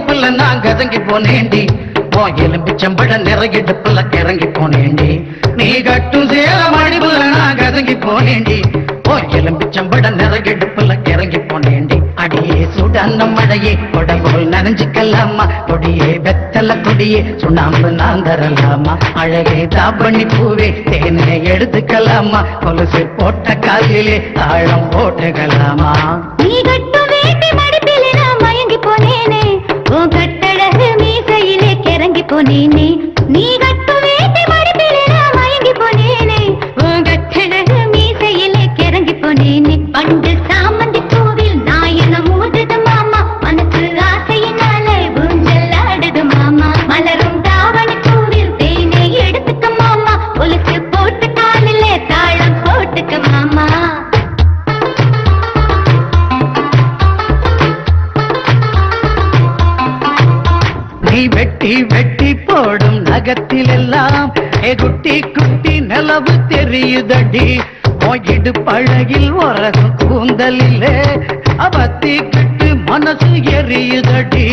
மடிப்புல நான் கதங்கி போனேண்டி எலும்பிச்சம்பட நிறையிடுப்புல கிறங்கி போனேண்டி நீ கட்டும் சேல மடிப்புல நான் கதங்கி போனேண்டி எலும்பிச்சம்பட நிறையிடுப்புல கிறங்கி போனேண்டி அடியே சுடான மழையே கொடபோல் நனைஞ்சுக்கலாமா கொடியே வெத்தல கொடியே சுண்ணாம்பு நான் தரலாமா அழகே தாபணி பூவே தேனை எடுத்துக்கலாமா கொலுசு போட்ட காலிலே தாழம் போட்டுக்கலாமா நீ கட்டு வேட்டி மடிப்பிலே நான் மயங்கி போனேனே உன் கட்டழகு மீசையிலே கிறங்கி போனேனே நீ கட்டு வேட்டி மடிப்பிலே நான் மயங்கி போனேனே உன் கட்டழகு மீசையிலே கிறங்கி போனேனே பண்டு சாமந்தி பூவில் நாயனம் ஊதுது மாமா மனசு ஆசையினாலே ஊஞ்சல் ஆடுது மாமா மலரும் தாவணி பூவில் தேனை எடுத்துக்க மாமா கொலுசு போட்டு காலிலே தாழம் போட்டுக்க மாமா நீ வெட்டி வெட்டி போடும் நகத்தில் எல்லாம் குட்டி குட்டி நிலவு தெரியுதடி இடு பழகில் உரகும் கூந்தலிலே அவத்தி கட்டு மனசு எரியுதடி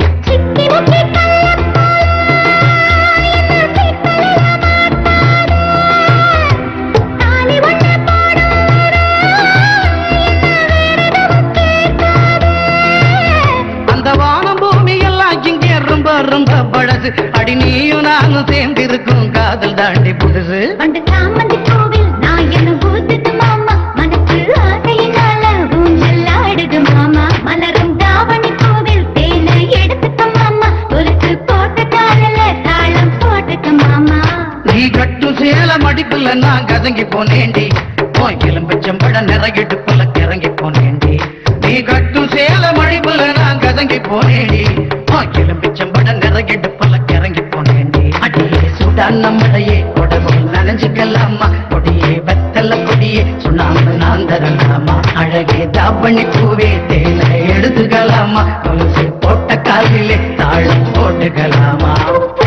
அந்த வானம் பூமி எல்லாம் இங்கே ரொம்ப ரொம்ப பழசு அடி நீயும் நானும் சேர்ந்திருக்கும் காதல் தாண்டி புதுசு பண்டு சாமந்தி பூவில் நாயனம் ஊதுது மாமா மனசு ஆசையினால ஊஞ்சல் ஆடுது மாமா மலரும் தாவணி பூவில் தேனை எடுத்துக்க மாமா கொலுசு போட்ட காலில தாளம் போட்டுக்க மாமா நீ கட்டும் சேல மடிப்புல நான் கதங்கி போனேண்டி எலும்பிச்சம்பட நிறையிடுப்புல கிறங்கி போனேண்டி நீ கட்டும் சேல மடிப்புல நான் கதங்கி போனேண்டி எலும்பிச்சம்பட நிறையிடுப்புல கிறங்கி போனேண்டி அடியே சுடான மழையே கொடபோல் நனைஞ்சுக்கலாமா கொடியே வெத்தல கொடியே சுண்ணாம்பு நான் தரலாமா அழகே தாபணி பூவே தேனை எடுத்துக்கலாமா கொலுசு போட்ட காலிலே தாழம் போட்டுக்கலாமா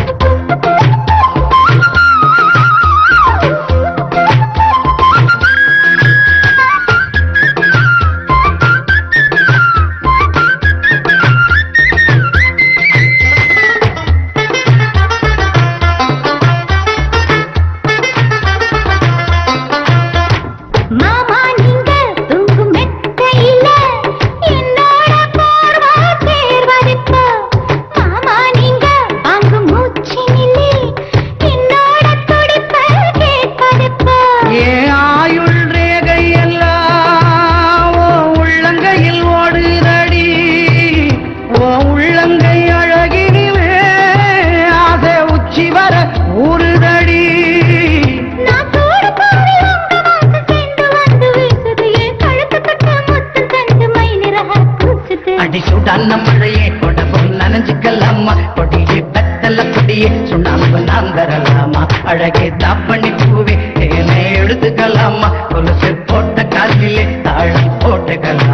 மாமா நீங்க தூங்கும் மெத்தையில என்னோட போர்வா சேர்வதிப்போ மாமா நீங்க வாங்கும் மூச்சினிலே என்னோட துடிப்ப கேட்பதிப்போ ஏன் ஆயுள் ரேகை எல்லாம் ஓ உள்ளங்கையில் ஓடுதடி ஓ உள்ளங்கை அழகினிலே ஆசை உச்சி வர ஊறுதடி நான் தோடு போய் உங்க வாசம் சென்று வந்து வீசுது என் கழுத்து தொட்ட முத்து தண்டு மை நிறக கூசுது அடி சுடான மழையே கொடபோல் நனைஞ்சுக்கலாமா கொடியே வெத்தல கொடியே சுண்ணாம்பு நான் தரலாமா அழகே தாப்பண்ணி பூவே தேனை எடுத்துக்கலாமா கொலுசு போட்ட காலிலே தாழம் போட்டுக்கலாம்